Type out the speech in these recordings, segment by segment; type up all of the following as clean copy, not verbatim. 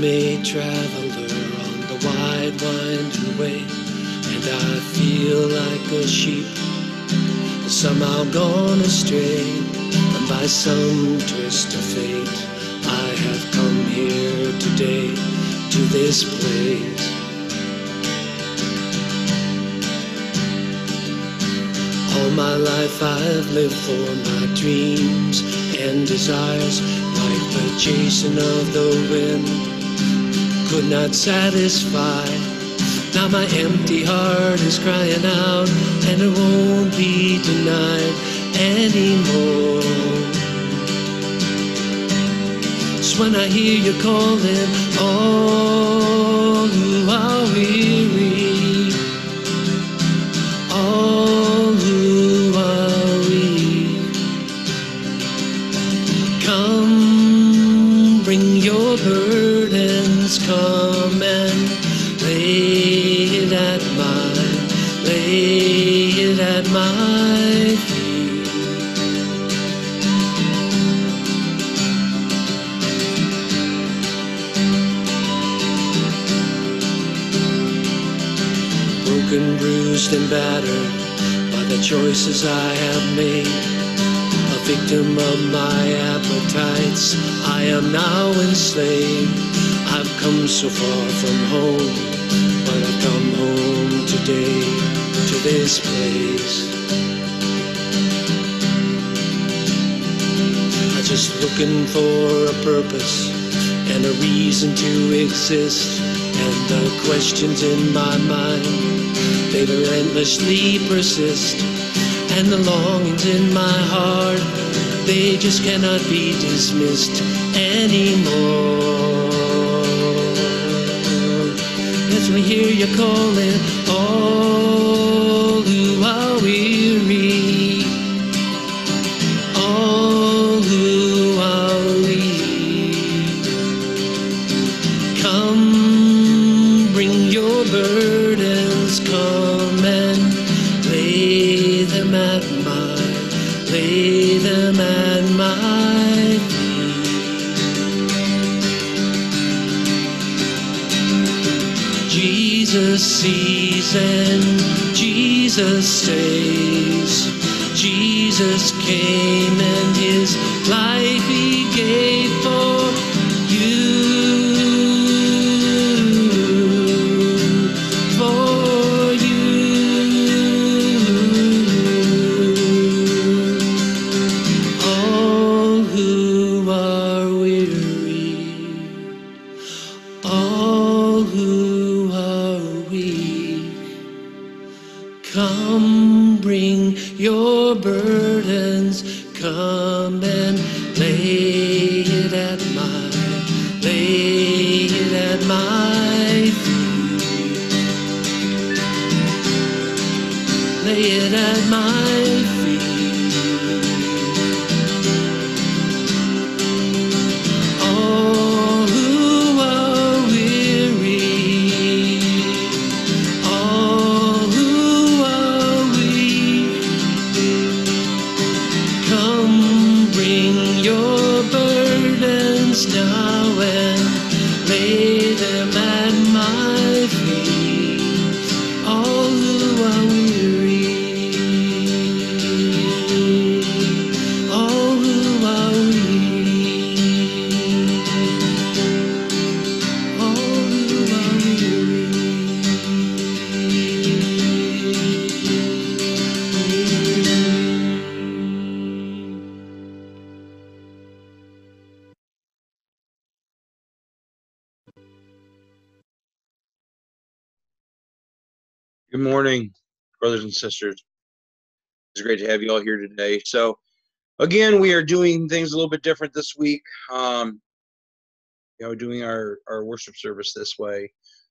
a traveler on the wide, winding way, and I feel like a sheep somehow gone astray, and by some twist of fate I have come here today to this place. All my life I've lived for my dreams and desires, like the chasing of the wind could not satisfy. Now my empty heart is crying out, and it won't be denied anymore. Just when I hear you calling all who are weary, all who are weak, come, bring your burdens, come and lay it at my feet. Broken, bruised, and battered by the choices I have made, a victim of my appetites, I am now enslaved. I've come so far from home, but I've come home today to this place. I'm just looking for a purpose and a reason to exist, and the questions in my mind, they relentlessly persist, and the longings in my heart, they just cannot be dismissed anymore. As we hear you calling all who are weary, all who are weak, come, bring your burdens, come and lay them at my feet. Jesus sees and Jesus saves. Jesus came and his life he gave for you, for you. All who are weary, all who are weak, come, bring your burdens, come and lay it at my feet. Lay it at my feet. All who are weary, all who are weak, come, bring your burdens now and lay them at my feet. All who are weary, all who are weak, all who are Good morning, brothers and sisters. It's great to have you all here today. So, again, we are doing things a little bit different this week. Doing our worship service this way.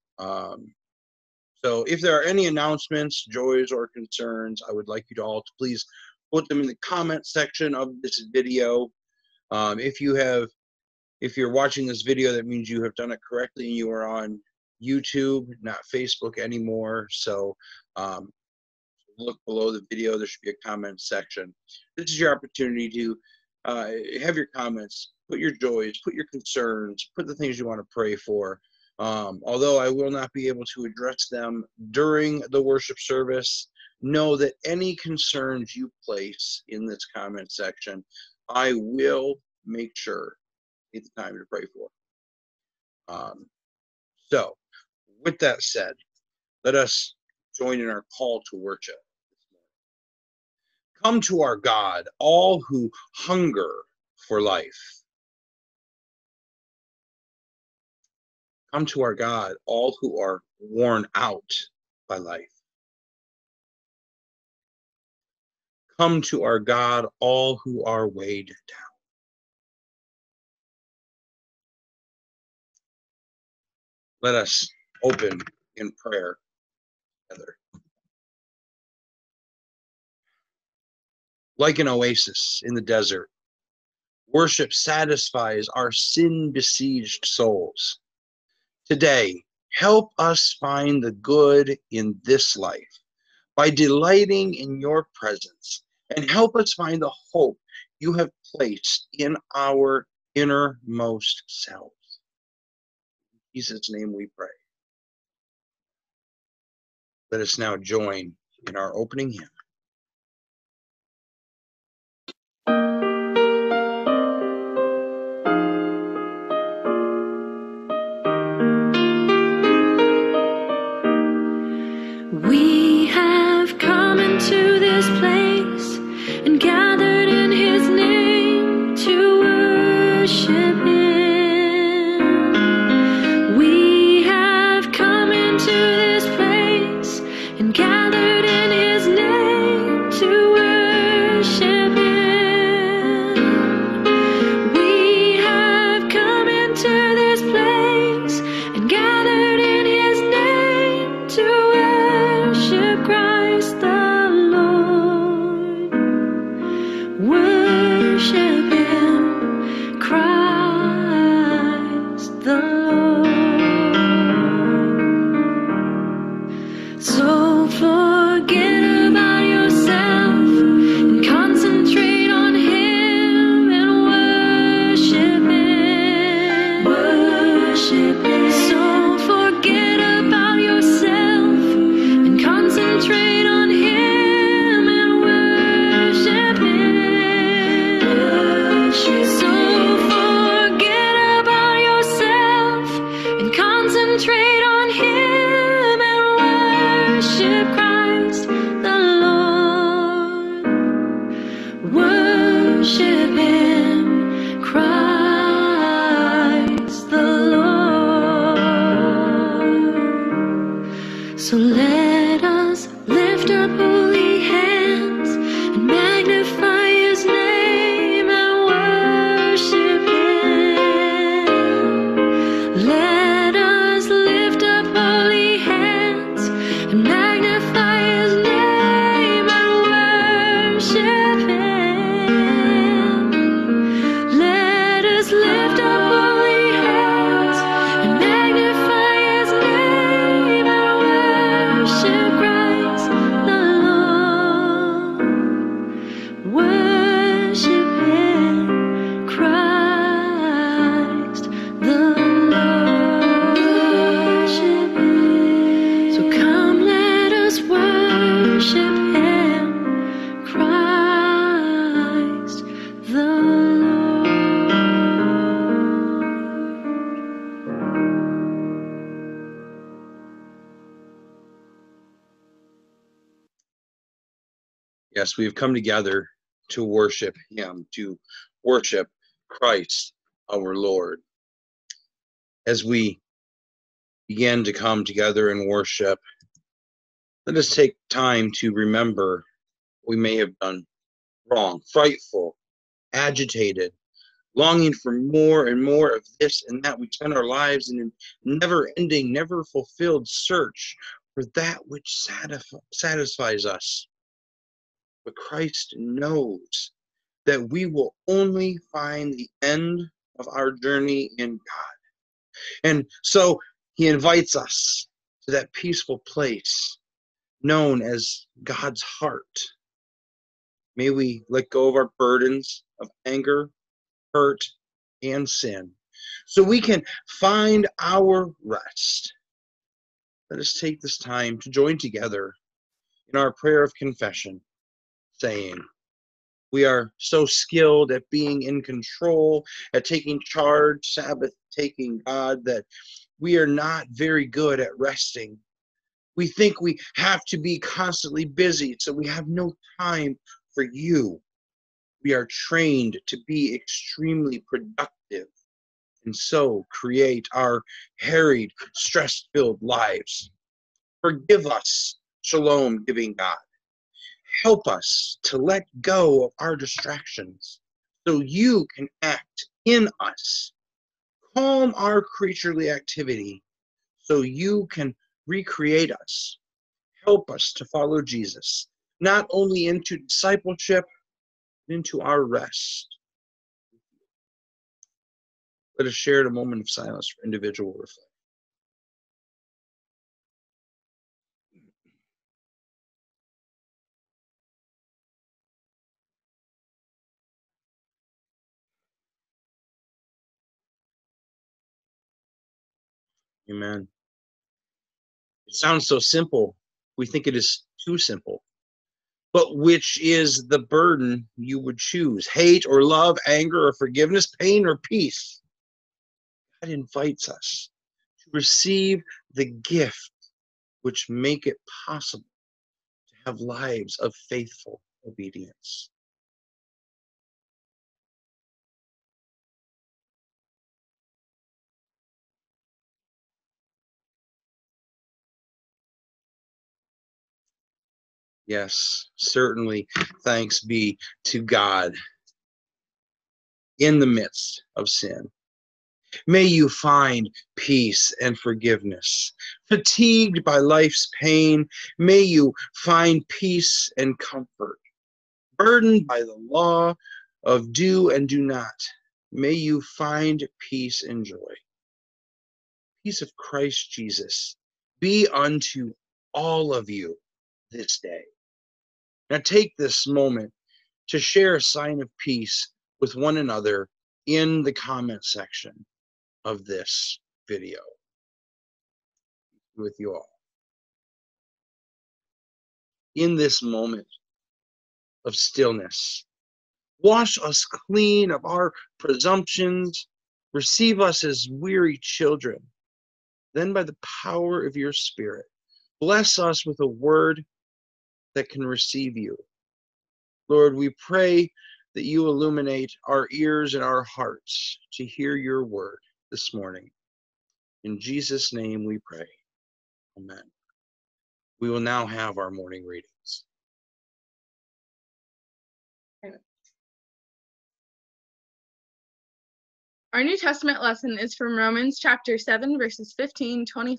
So, if there are any announcements, joys, or concerns, I would like you to all to please put them in the comment section of this video. If you're watching this video, that means you have done it correctly and you are on YouTube, not Facebook anymore. So look below the video. There should be a comment section. This is your opportunity to have your comments put your joys, put your concerns, put the things you want to pray for. Although I will not be able to address them during the worship service, know that any concerns you place in this comment section, I will make sure it's time to pray for. So, with that said, let us join in our call to worship. Come to our God, all who hunger for life. Come to our God, all who are worn out by life. Come to our God, all who are weighed down. Let us open in prayer together. Like an oasis in the desert, worship satisfies our sin-besieged souls. Today, help us find the good in this life by delighting in your presence, and help us find the hope you have placed in our innermost selves. In Jesus' name we pray. Let us now join in our opening hymn. We have come into this place and gathered in his name to worship him. We have come into this place and gathered in his name to worship him. We have come into this place and gathered in his name to worship Christ the Lord. Worship him, Christ the Lord. So forget about yourself and concentrate on him and worship him. Worship him. So forget about yourself and concentrate on him and worship him. So forget about yourself and concentrate on him and worship Christ the Lord. Worship him, Christ the Lord. So let us lift up holy hands and magnify his name and worship him. Let us lift up holy hands and magnify his name and worship him. Let us lift up holy hands and magnify his name and worship Christ the Lord. Worship him, Christ the Lord. Worship him. So come, let us worship him, Christ the Lord. Yes, we've come together to worship him, to worship Christ our Lord. As we begin to come together and worship, let us take time to remember what we may have done wrong, frightful, agitated, longing for more and more of this and that. We spend our lives in a never-ending, never-fulfilled search for that which satisfies us. But Christ knows that we will only find the end of our journey in God. And so he invites us to that peaceful place known as God's heart. May we let go of our burdens of anger, hurt, and sin, so we can find our rest. Let us take this time to join together in our prayer of confession, saying, we are so skilled at being in control, at taking charge, Sabbath-taking God, that we are not very good at resting. We think we have to be constantly busy, so we have no time for you. We are trained to be extremely productive, and so create our harried, stress-filled lives. Forgive us, shalom-giving God. Help us to let go of our distractions so you can act in us. Calm our creaturely activity so you can recreate us. Help us to follow Jesus, not only into discipleship, but into our rest. Let us share a moment of silence for individual reflection. Amen. It sounds so simple. We think it is too simple. But which is the burden you would choose? Hate or love, anger or forgiveness, pain or peace? God invites us to receive the gift which make it possible to have lives of faithful obedience. Yes, certainly thanks be to God in the midst of sin. May you find peace and forgiveness. Fatigued by life's pain, may you find peace and comfort. Burdened by the law of do and do not, may you find peace and joy. Peace of Christ Jesus be unto all of you this day. Now take this moment to share a sign of peace with one another in the comment section of this video. With you all. In this moment of stillness, wash us clean of our presumptions, receive us as weary children. Then by the power of your Spirit, bless us with a word that can receive you. Lord, we pray that you illuminate our ears and our hearts to hear your word this morning. In Jesus' name we pray. Amen. We will now have our morning readings. Our New Testament lesson is from Romans chapter 7, verses 15 through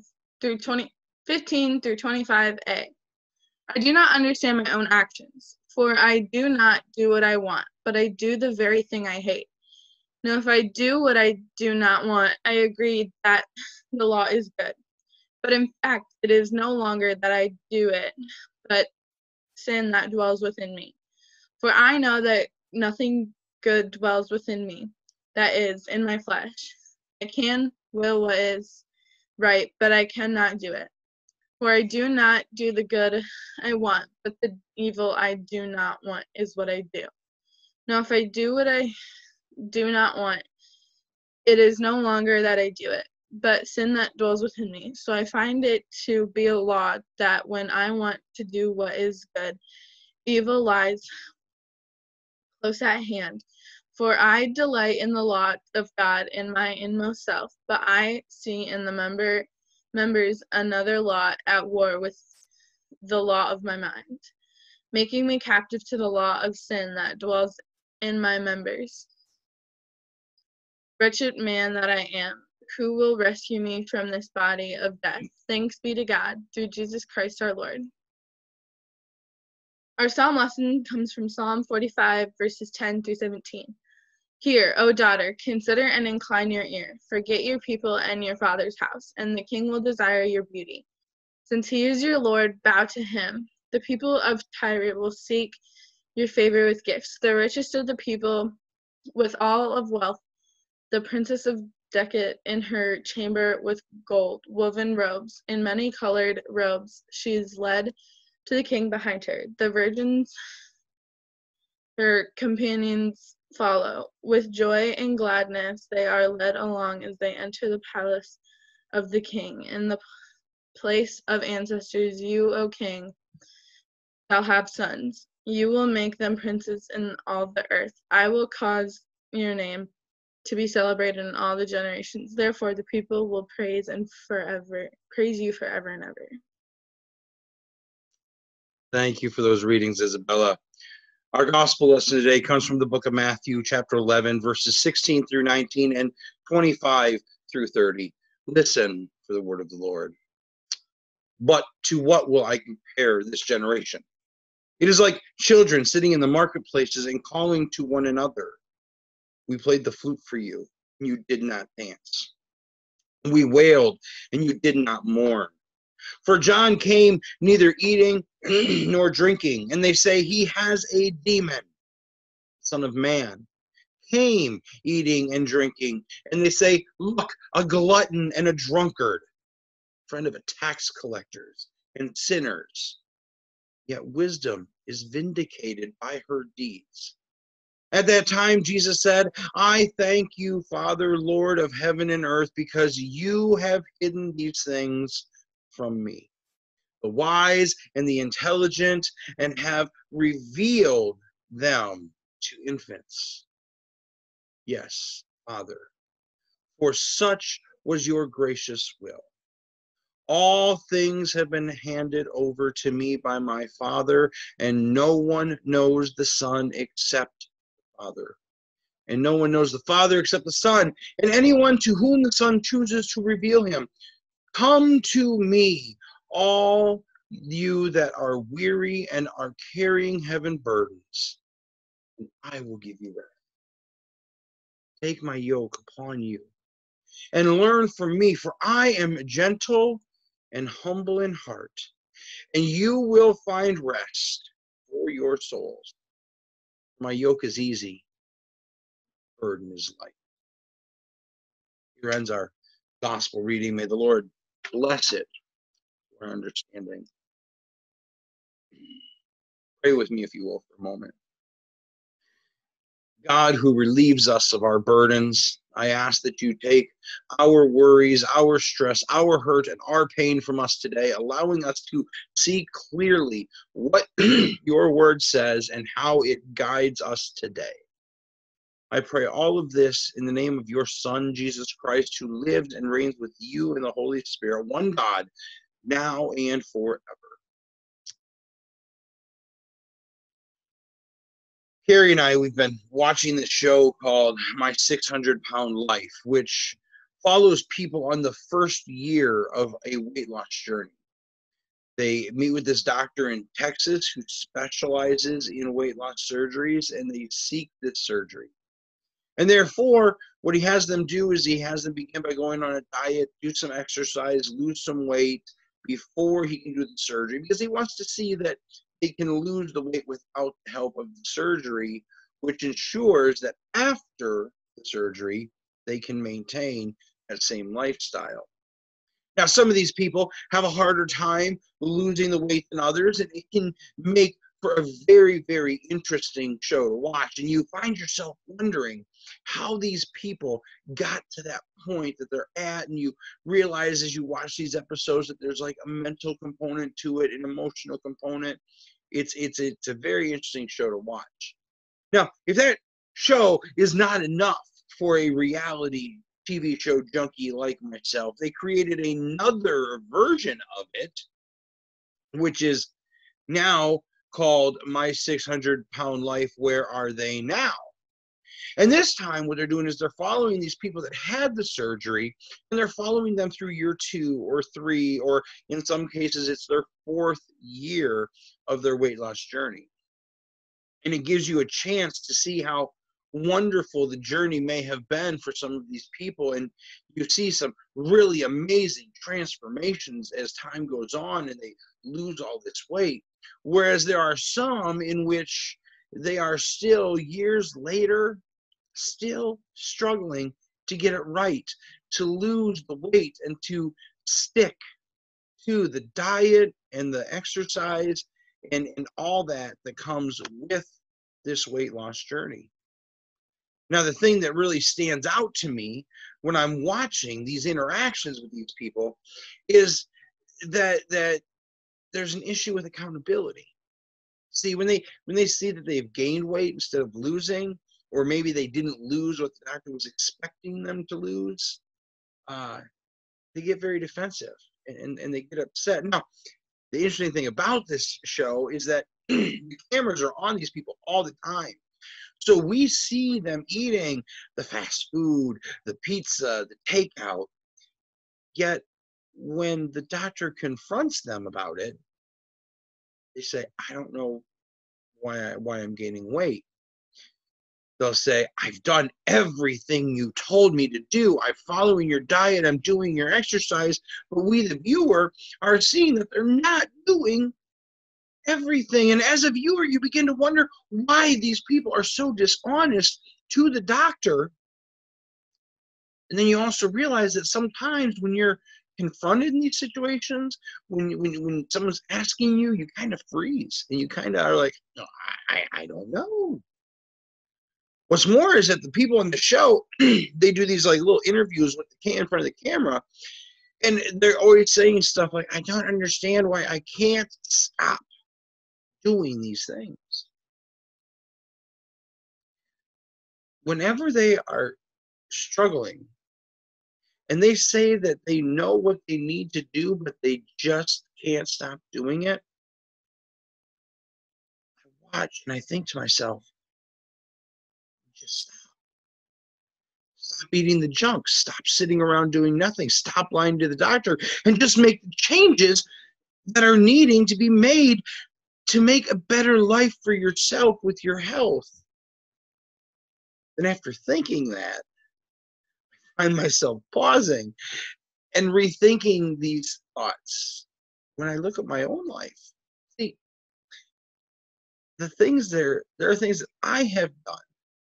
25a. I do not understand my own actions, for I do not do what I want, but I do the very thing I hate. Now, if I do what I do not want, I agree that the law is good. But in fact, it is no longer that I do it, but sin that dwells within me. For I know that nothing good dwells within me, that is, in my flesh. I can will what is right, but I cannot do it. For I do not do the good I want, but the evil I do not want is what I do. Now, if I do what I do not want, it is no longer that I do it, but sin that dwells within me. So I find it to be a law that when I want to do what is good, evil lies close at hand. For I delight in the law of God in my inmost self, but I see in the members another law at war with the law of my mind, making me captive to the law of sin that dwells in my members. Wretched man that I am, who will rescue me from this body of death? Thanks be to God, through Jesus Christ our Lord. Our psalm lesson comes from Psalm 45, verses 10 through 17. Hear, O daughter, consider and incline your ear. Forget your people and your father's house, and the king will desire your beauty. Since he is your Lord, bow to him. The people of Tyre will seek your favor with gifts. The richest of the people with all of wealth the princess of Decet in her chamber with gold woven robes. In many-colored robes she is led to the king behind her. The virgins, her companions, follow. With joy and gladness they are led along as they enter the palace of the king. In the place of ancestors, you, O king, shall have sons. You will make them princes in all the earth. I will cause your name to be celebrated in all the generations. Therefore, the people will praise you forever and ever. Thank you for those readings, Isabella. Our gospel lesson today comes from the book of Matthew, chapter 11, verses 16 through 19 and 25 through 30. Listen for the word of the Lord. But to what will I compare this generation? It is like children sitting in the marketplaces and calling to one another. We played the flute for you, and you did not dance. We wailed, and you did not mourn. For John came neither eating nor drinking, and they say he has a demon. Son of Man came eating and drinking, and they say, look, a glutton and a drunkard, friend of tax collectors and sinners. Yet wisdom is vindicated by her deeds. At that time, Jesus said, I thank you, Father, Lord of heaven and earth, because you have hidden these things from me, the wise and the intelligent, and have revealed them to infants. Yes, Father, for such was your gracious will. All things have been handed over to me by my Father, and no one knows the Son except the Father. And no one knows the Father except the Son, and anyone to whom the Son chooses to reveal him. Come to me, all you that are weary and are carrying heavy burdens, and I will give you rest. Take my yoke upon you, and learn from me, for I am gentle and humble in heart, and you will find rest for your souls. My yoke is easy, burden is light. Here ends our gospel reading. May the Lord bless it for our understanding. Pray with me, if you will, for a moment. God, who relieves us of our burdens, I ask that you take our worries, our stress, our hurt, and our pain from us today, allowing us to see clearly what your word says and how it guides us today. I pray all of this in the name of your Son, Jesus Christ, who lived and reigns with you in the Holy Spirit, one God, now and forever. Carrie and I, we've been watching this show called My 600-Pound Life, which follows people on the first year of a weight loss journey. They meet with this doctor in Texas who specializes in weight loss surgeries, and they seek this surgery. And therefore, what he has them do is he has them begin by going on a diet, do some exercise, lose some weight before he can do the surgery, because he wants to see that they can lose the weight without the help of the surgery, which ensures that after the surgery, they can maintain that same lifestyle. Now, some of these people have a harder time losing the weight than others, and it can make for a very, very interesting show to watch. And you find yourself wondering how these people got to that point that they're at, and you realize as you watch these episodes that there's like a mental component to it, an emotional component. It's a very interesting show to watch. Now, if that show is not enough for a reality TV show junkie like myself, they created another version of it, which is now called My 600-Pound Life, Where Are They Now? And this time what they're doing is they're following these people that had the surgery, and they're following them through year 2 or 3, or in some cases it's their 4th year of their weight loss journey. And it gives you a chance to see how wonderful the journey may have been for some of these people, and you see some really amazing transformations as time goes on and they lose all this weight. Whereas there are some in which they are still years later still struggling to get it right, to lose the weight, and to stick to the diet and the exercise and all that comes with this weight loss journey. Now, the thing that really stands out to me when I'm watching these interactions with these people is that there's an issue with accountability. See, when they see that they've gained weight instead of losing, or maybe they didn't lose what the doctor was expecting them to lose, they get very defensive and they get upset. Now, the interesting thing about this show is that the cameras are on these people all the time. So we see them eating the fast food, the pizza, the takeout. Yet when the doctor confronts them about it, they say, I don't know why I'm gaining weight. They'll say, I've done everything you told me to do. I'm following your diet. I'm doing your exercise. But we, the viewer, are seeing that they're not doing everything. And as a viewer, you begin to wonder why these people are so dishonest to the doctor. And then you also realize that sometimes when you're confronted in these situations, when someone's asking you, you kind of freeze and you kind of are like, no, I don't know. What's more is that the people in the show, they do these like little interviews with the in front of the camera, and they're always saying stuff like, I don't understand why I can't stop doing these things. Whenever they are struggling and they say that they know what they need to do, but they just can't stop doing it, I watch and I think to myself, just stop. Stop eating the junk. Stop sitting around doing nothing. Stop lying to the doctor and just make the changes that are needing to be made to make a better life for yourself with your health. And after thinking that, I find myself pausing and rethinking these thoughts when I look at my own life. See, the things there are things that I have done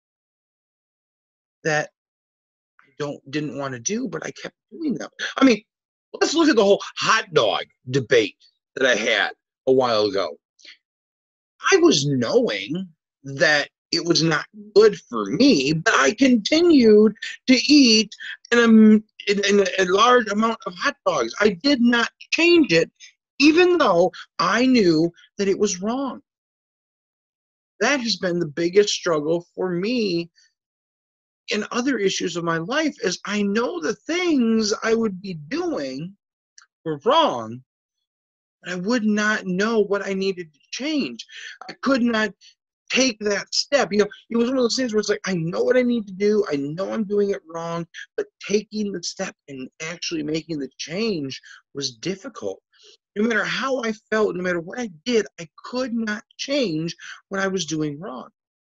that I didn't want to do, but I kept doing them. I mean, let's look at the whole hot dog debate that I had a while ago. I was knowing that it was not good for me, but I continued to eat a large amount of hot dogs. I did not change it, even though I knew that it was wrong. That has been the biggest struggle for me in other issues of my life, is I know the things I would be doing were wrong, but I would not know what I needed to change. I could not take that step. You know, it was one of those things where it's like, I know what I need to do. I know I'm doing it wrong, but taking the step and actually making the change was difficult. No matter how I felt, no matter what I did, I could not change what I was doing wrong.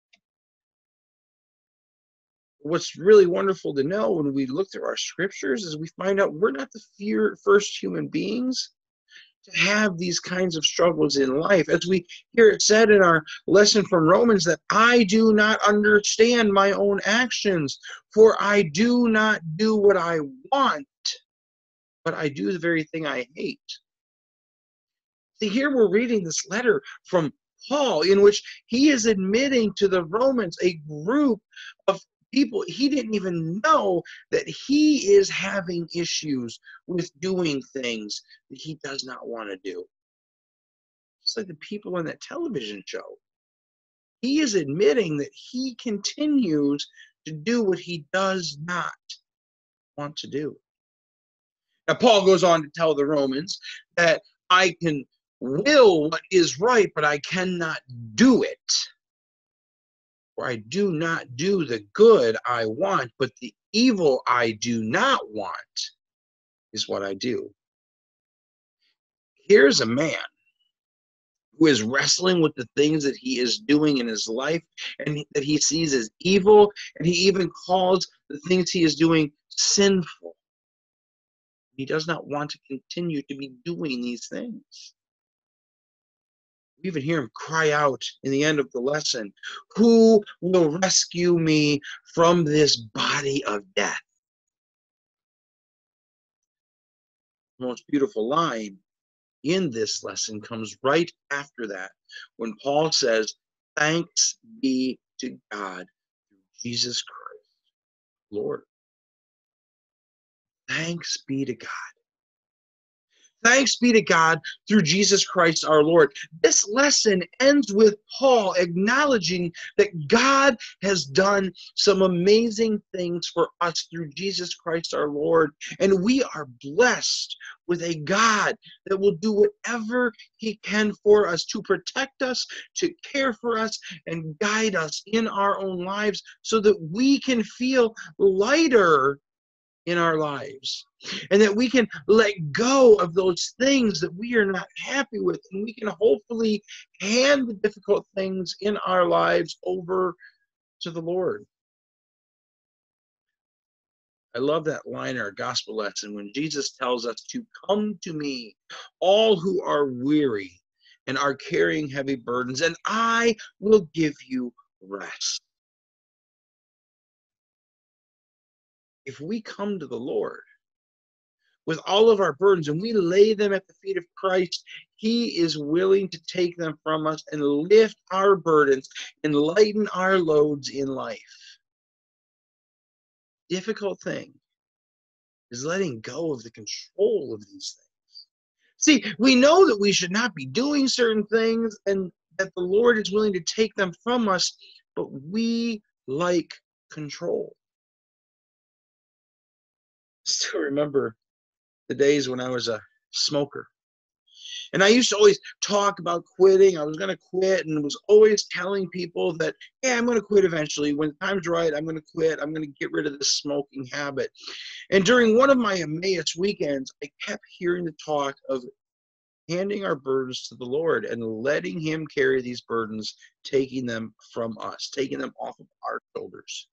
What's really wonderful to know when we look through our scriptures is we find out we're not the first human beings to have these kinds of struggles in life. As we hear it said in our lesson from Romans, that I do not understand my own actions, for I do not do what I want, but I do the very thing I hate. See, here we're reading this letter from Paul in which he is admitting to the Romans, a group of people he didn't even know, that he is having issues with doing things that he does not want to do. Just like the people on that television show. He is admitting that he continues to do what he does not want to do. Now, Paul goes on to tell the Romans that I can will what is right, but I cannot do it. For I do not do the good I want, but the evil I do not want is what I do. Here's a man who is wrestling with the things that he is doing in his life and that he sees as evil, and he even calls the things he is doing sinful. He does not want to continue to be doing these things. We even hear him cry out in the end of the lesson, who will rescue me from this body of death? The most beautiful line in this lesson comes right after that, when Paul says, "Thanks be to God through Jesus Christ, Lord." Thanks be to God. Thanks be to God through Jesus Christ our Lord. This lesson ends with Paul acknowledging that God has done some amazing things for us through Jesus Christ our Lord. And we are blessed with a God that will do whatever he can for us, to protect us, to care for us, and guide us in our own lives so that we can feel lighter in our lives, and that we can let go of those things that we are not happy with, and we can hopefully hand the difficult things in our lives over to the Lord. I love that line in our gospel lesson when Jesus tells us to come to me, all who are weary and are carrying heavy burdens, and I will give you rest. If we come to the Lord with all of our burdens and we lay them at the feet of Christ, he is willing to take them from us and lift our burdens and lighten our loads in life. Difficult thing is letting go of the control of these things. See, we know that we should not be doing certain things and that the Lord is willing to take them from us, but we like control. I still remember the days when I was a smoker. And I used to always talk about quitting. I was going to quit, and was always telling people that, yeah, I'm going to quit eventually. When the time's right, I'm going to quit. I'm going to get rid of this smoking habit. And during one of my Emmaus weekends, I kept hearing the talk of handing our burdens to the Lord and letting him carry these burdens, taking them from us, taking them off of our shoulders.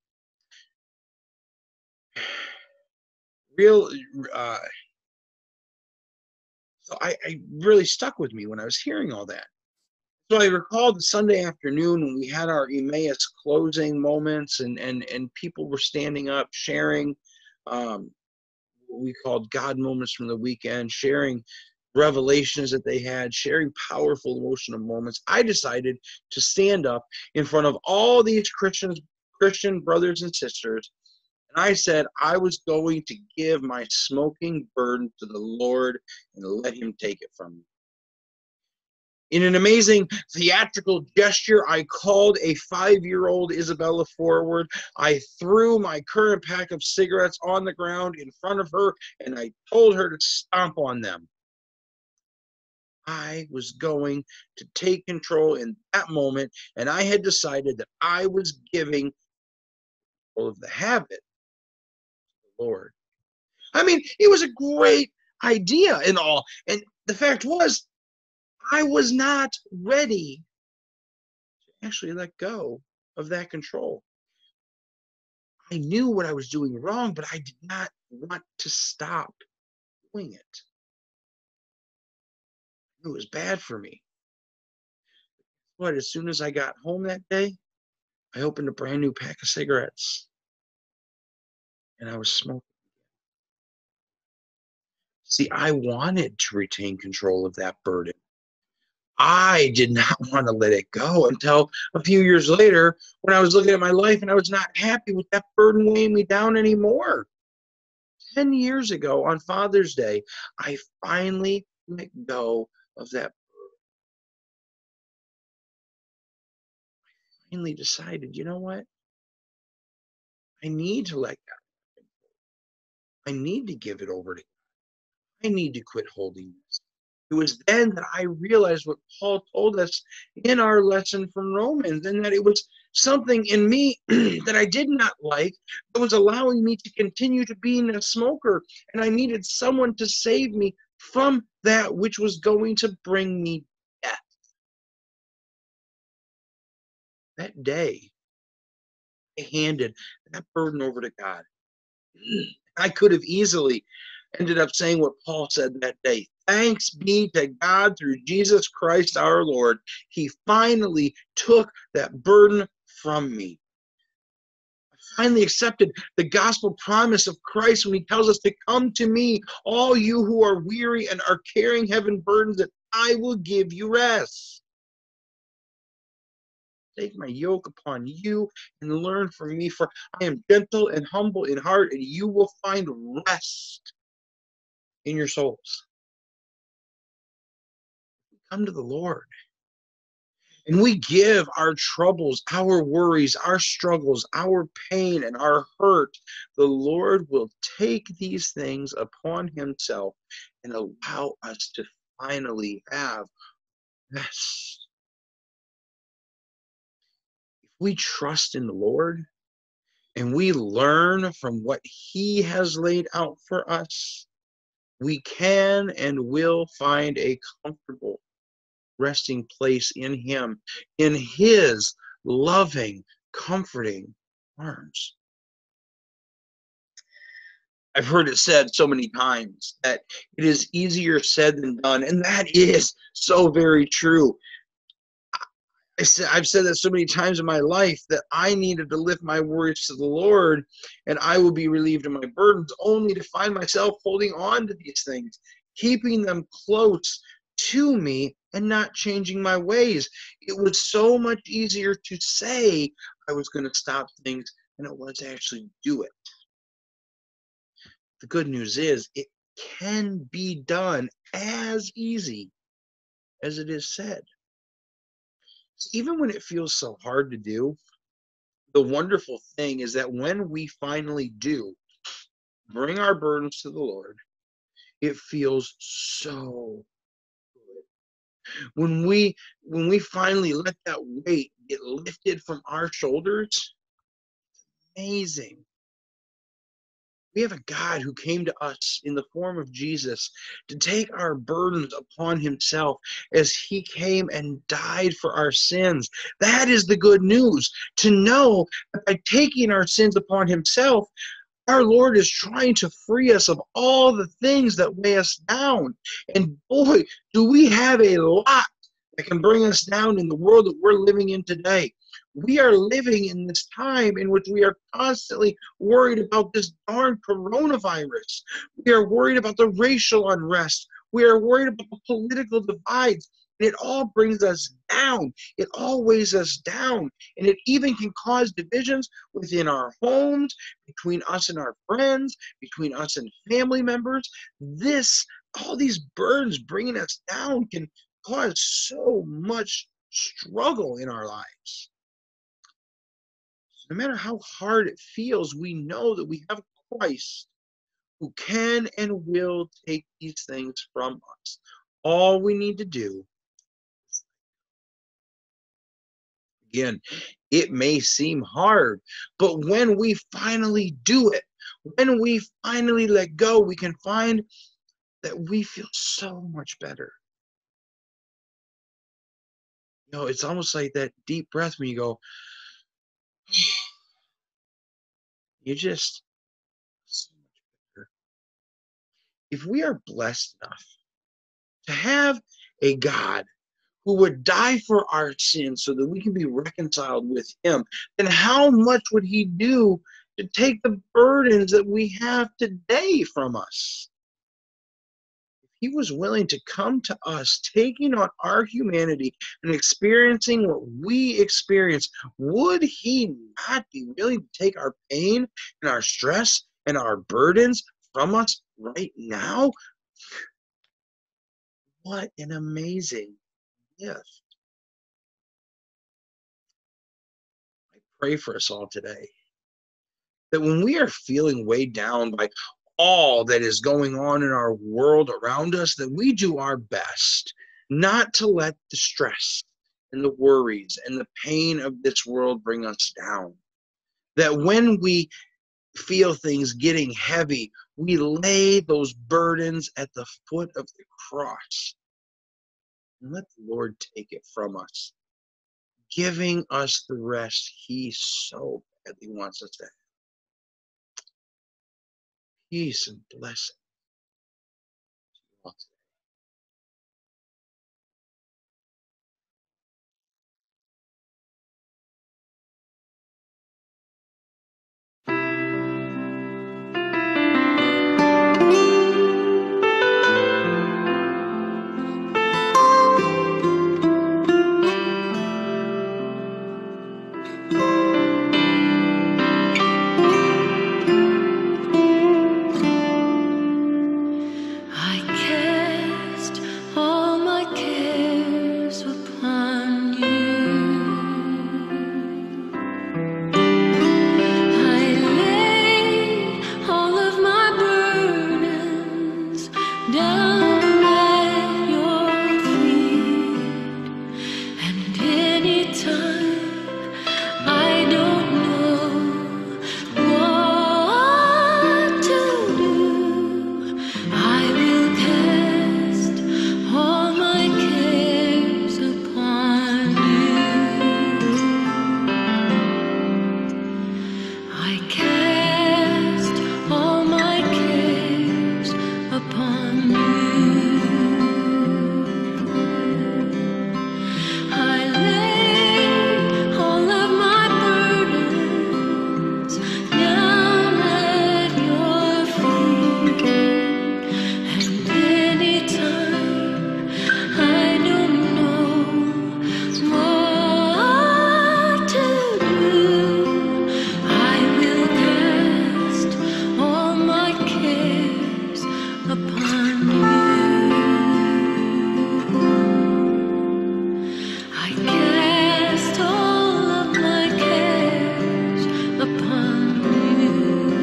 So I really stuck with me when I was hearing all that. So I recall the Sunday afternoon when we had our Emmaus closing moments, and people were standing up, sharing what we called God moments from the weekend, sharing revelations that they had, sharing powerful emotional moments. I decided to stand up in front of all these Christian brothers and sisters, and I said I was going to give my smoking burden to the Lord and let him take it from me. In an amazing theatrical gesture, I called a 5-year-old Isabella forward. I threw my current pack of cigarettes on the ground in front of her, and I told her to stomp on them. I was going to take control in that moment, and I had decided that I was giving control of the habit to the Lord. I mean, it was a great idea and all, and the fact was, I was not ready to actually let go of that control. I knew what I was doing wrong, but I did not want to stop doing it. It was bad for me. But as soon as I got home that day, I opened a brand new pack of cigarettes, and I was smoking. See, I wanted to retain control of that burden. I did not want to let it go until a few years later when I was looking at my life and I was not happy with that burden weighing me down anymore. 10 years ago on Father's Day, I finally let go of that burden. I finally decided, you know what? I need to let go. I need to give it over to God. I need to quit holding this. It was then that I realized what Paul told us in our lesson from Romans, and that it was something in me that I did not like that was allowing me to continue to be a smoker, and I needed someone to save me from that which was going to bring me death. That day, I handed that burden over to God. I could have easily ended up saying what Paul said that day. Thanks be to God through Jesus Christ our Lord. He finally took that burden from me. I finally accepted the gospel promise of Christ when he tells us to come to me, all you who are weary and are carrying heavy burdens, that I will give you rest. Take my yoke upon you and learn from me, for I am gentle and humble in heart, and you will find rest in your souls. Come to the Lord, and we give our troubles, our worries, our struggles, our pain, and our hurt. The Lord will take these things upon himself and allow us to finally have rest. If we trust in the Lord and we learn from what he has laid out for us, we can and will find a comfortable resting place in him, in his loving, comforting arms. I've heard it said so many times that it is easier said than done, and that is so very true. I've said that so many times in my life that I needed to lift my worries to the Lord and I will be relieved of my burdens, only to find myself holding on to these things, keeping them close to me and not changing my ways. It was so much easier to say I was going to stop things than it was to actually do it. The good news is it can be done as easy as it is said. Even when it feels so hard to do, the wonderful thing is that when we finally do bring our burdens to the Lord, it feels so good. When we finally let that weight get lifted from our shoulders, amazing. We have a God who came to us in the form of Jesus to take our burdens upon himself as he came and died for our sins. That is the good news, to know that by taking our sins upon himself, our Lord is trying to free us of all the things that weigh us down. And boy, do we have a lot that can bring us down in the world that we're living in today. We are living in this time in which we are constantly worried about this darn coronavirus. We are worried about the racial unrest. We are worried about the political divides. And it all brings us down. It all weighs us down. And it even can cause divisions within our homes, between us and our friends, between us and family members. All these burdens bringing us down can cause so much struggle in our lives. No matter how hard it feels, we know that we have Christ who can and will take these things from us. All we need to do, again, it may seem hard, but when we finally do it, when we finally let go, we can find that we feel so much better. It's almost like that deep breath when you go, you just so much better. If we are blessed enough to have a God who would die for our sins so that we can be reconciled with him, then how much would he do to take the burdens that we have today from us? He was willing to come to us, taking on our humanity and experiencing what we experience. Would he not be willing to take our pain and our stress and our burdens from us right now? What an amazing gift. I pray for us all today that when we are feeling weighed down by all that is going on in our world around us, that we do our best not to let the stress and the worries and the pain of this world bring us down. That when we feel things getting heavy, we lay those burdens at the foot of the cross and let the Lord take it from us, giving us the rest he so badly wants us to have. Peace and blessing. I cast all my cares upon you. I lay all of my burdens down at your feet. And anytime I don't know what to do, I will cast all my cares upon you. I cast all of my cares upon you.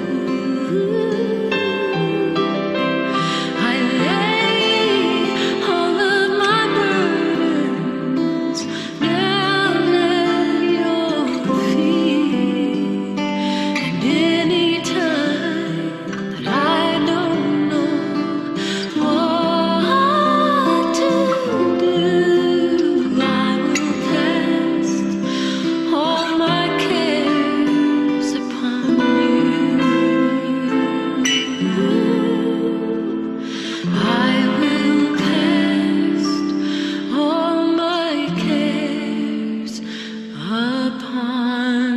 I lay all of my burdens down at your feet. And anytime that I don't know what to do, I will cast all my cares upon you. I will cast all my cares upon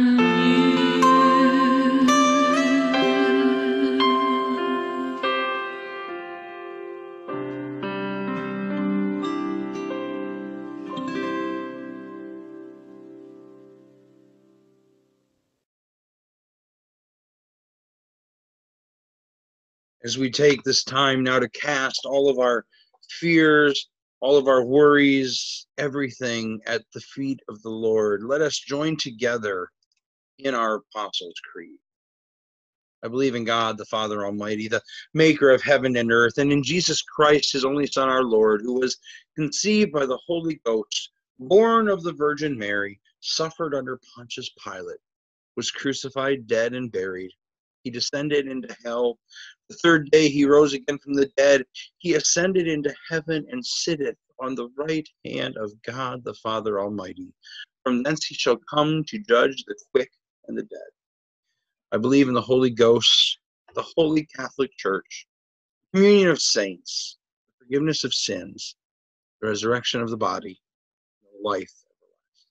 As we take this time now to cast all of our fears, all of our worries, everything at the feet of the Lord, let us join together in our Apostles' Creed. I believe in God, the Father Almighty, the maker of heaven and earth, and in Jesus Christ, his only Son, our Lord, who was conceived by the Holy Ghost, born of the Virgin Mary, suffered under Pontius Pilate, was crucified, dead, and buried. He descended into hell. The third day he rose again from the dead. He ascended into heaven and sitteth on the right hand of God the Father Almighty. From thence he shall come to judge the quick and the dead. I believe in the Holy Ghost, the Holy Catholic Church, communion of saints, the forgiveness of sins, the resurrection of the body, and the life everlasting.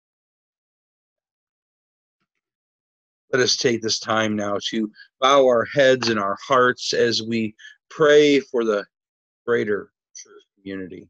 Let us take this time now to bow our heads and our hearts as we pray for the greater church community.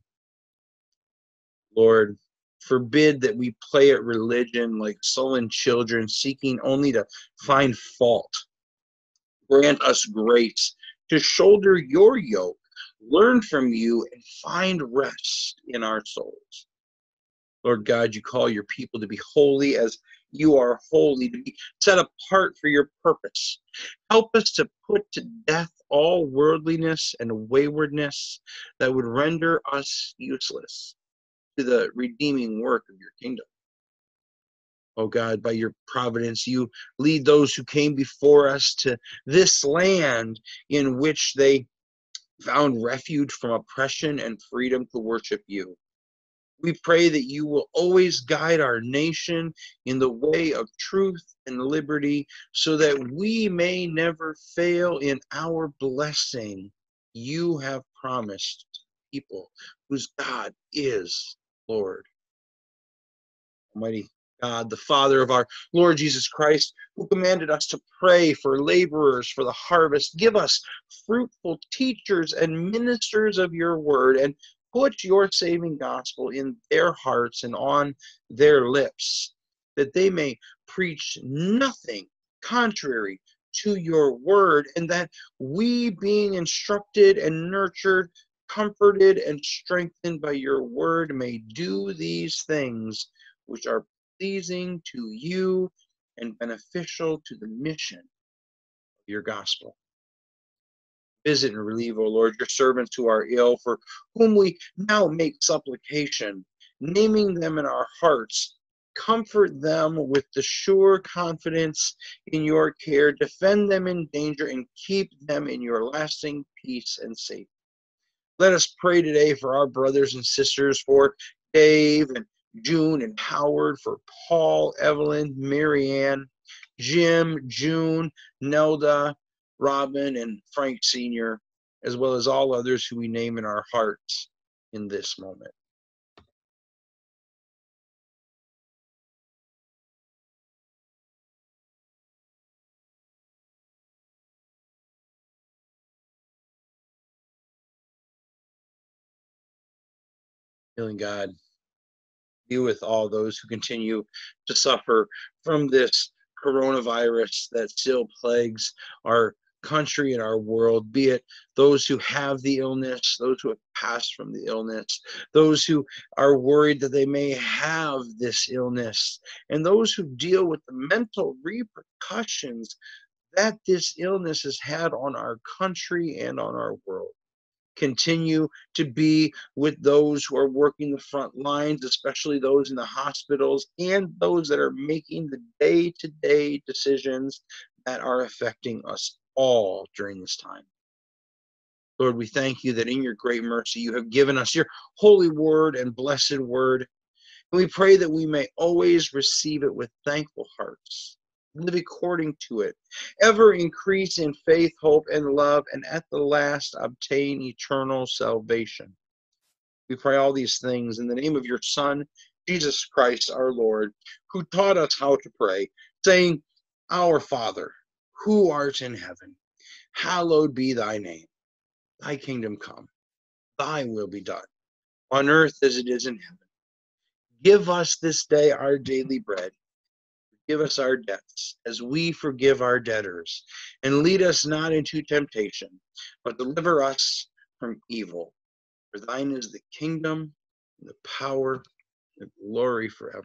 Lord, forbid that we play at religion like sullen children, seeking only to find fault. Grant us grace to shoulder your yoke, learn from you, and find rest in our souls. Lord God, you call your people to be holy as you are holy, to be set apart for your purpose. Help us to put to death all worldliness and waywardness that would render us useless to the redeeming work of your kingdom. Oh God, by your providence, you lead those who came before us to this land in which they found refuge from oppression and freedom to worship you. We pray that you will always guide our nation in the way of truth and liberty so that we may never fail in our blessing you have promised people whose God is Lord. Almighty God, the Father of our Lord Jesus Christ, who commanded us to pray for laborers for the harvest, give us fruitful teachers and ministers of your word, and put your saving gospel in their hearts and on their lips, that they may preach nothing contrary to your word, and that we, being instructed and nurtured, comforted and strengthened by your word, may do these things which are pleasing to you and beneficial to the mission of your gospel. Visit and relieve, O Lord, your servants who are ill, for whom we now make supplication, naming them in our hearts. Comfort them with the sure confidence in your care. Defend them in danger and keep them in your lasting peace and safety. Let us pray today for our brothers and sisters, for Dave and June and Howard, for Paul, Evelyn, Marianne, Jim, June, Nelda, Robin, and Frank Sr., as well as all others who we name in our hearts in this moment. Healing God, be with all those who continue to suffer from this coronavirus that still plagues our country and our world, be it those who have the illness, those who have passed from the illness, those who are worried that they may have this illness, and those who deal with the mental repercussions that this illness has had on our country and on our world. Continue to be with those who are working the front lines, especially those in the hospitals and those that are making the day-to-day decisions that are affecting us all during this time. Lord, we thank you that in your great mercy, you have given us your holy word and blessed word. And we pray that we may always receive it with thankful hearts, live according to it, ever increase in faith, hope, and love, and at the last obtain eternal salvation. We pray all these things in the name of your Son, Jesus Christ, our Lord, who taught us how to pray, saying, Our Father, who art in heaven, hallowed be thy name. Thy kingdom come, thy will be done, on earth as it is in heaven. Give us this day our daily bread. Forgive us our debts, as we forgive our debtors. And lead us not into temptation, but deliver us from evil. For thine is the kingdom, and the power, and the glory forever.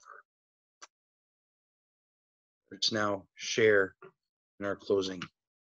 Let's now share in our closing.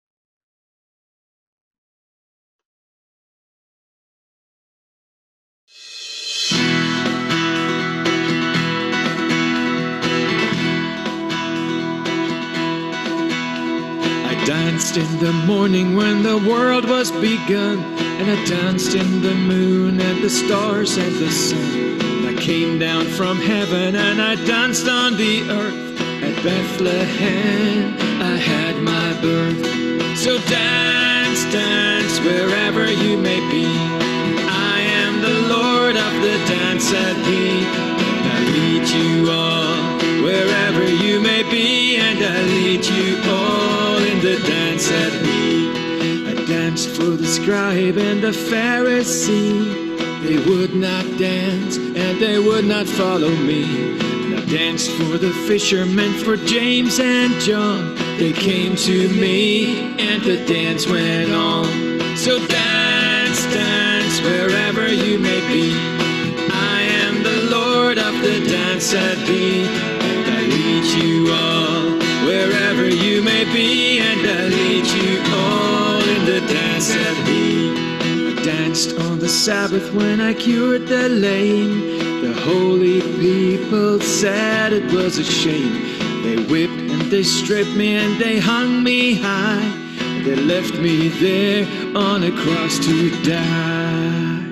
Danced in the morning when the world was begun, and I danced in the moon and the stars and the sun. And I came down from heaven and I danced on the earth. At Bethlehem I had my birth. So dance, dance wherever you may be. I am the Lord of the dance at me. And I lead you all wherever you may be, and I lead you all in the dance at me. I danced for the scribe and the Pharisee. They would not dance and they would not follow me. And I danced for the fishermen, for James and John. They came to me and the dance went on. So dance, dance wherever you may be. I am the Lord of the dance at me. And I lead you all wherever you may be, and I lead you all in the dance at me. I danced on the Sabbath when I cured the lame. The holy people said it was a shame. They whipped and they stripped me and they hung me high. And they left me there on a cross to die.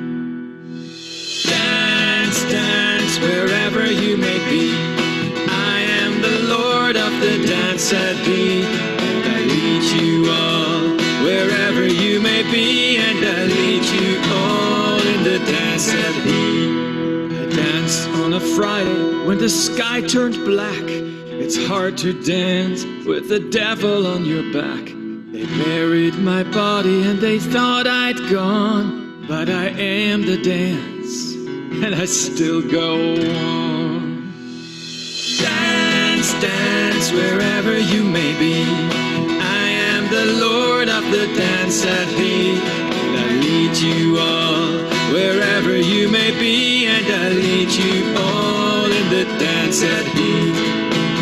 Dance, dance wherever you may be. I am the Lord of the dance at me. And I lead you all wherever you may be, and I lead you all in the dance at me. I danced on a Friday when the sky turned black. It's hard to dance with the devil on your back. They buried my body and they thought I'd gone, but I am the dance and I still go on. Dance, dance wherever you may be. I am the Lord of the dance at me. And I lead you all wherever you may be, and I lead you all in the dance at me.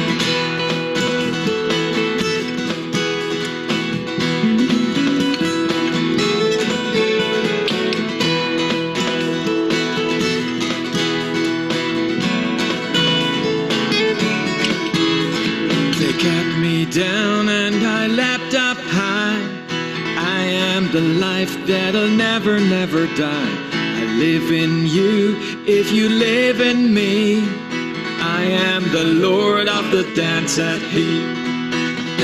Down and I leapt up high. I am the life that'll never, never die. I live in you if you live in me. I am the Lord of the dance at me.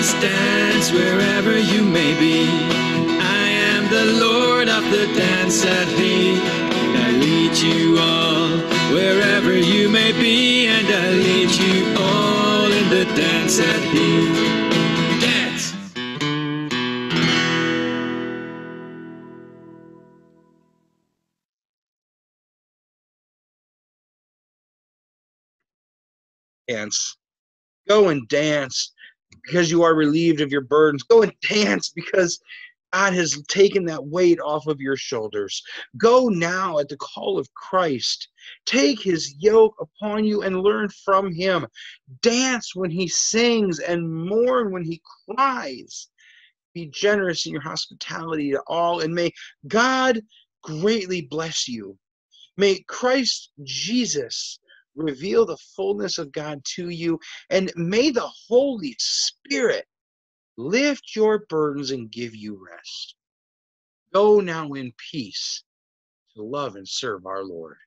dance, dance wherever you may be. I am the Lord of the dance at thee. And I lead you all wherever you may be. And I lead you all in the dance at thee. Dance! Dance. Go and dance because you are relieved of your burdens. Go and dance because God has taken that weight off of your shoulders. Go now at the call of Christ. Take his yoke upon you and learn from him. Dance when he sings and mourn when he cries. Be generous in your hospitality to all, and may God greatly bless you. May Christ Jesus reveal the fullness of God to you, and may the Holy Spirit lift your burdens and give you rest. Go now in peace to love and serve our Lord.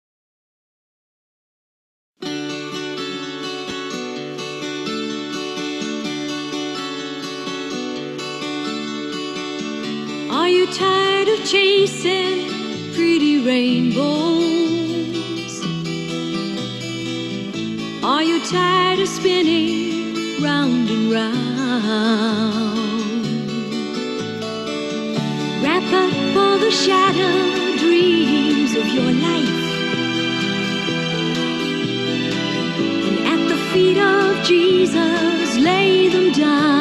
Are you tired of chasing pretty rainbows? Are you tired of spinning round and round? Wrap up all the shattered dreams of your life, and at the feet of Jesus lay them down.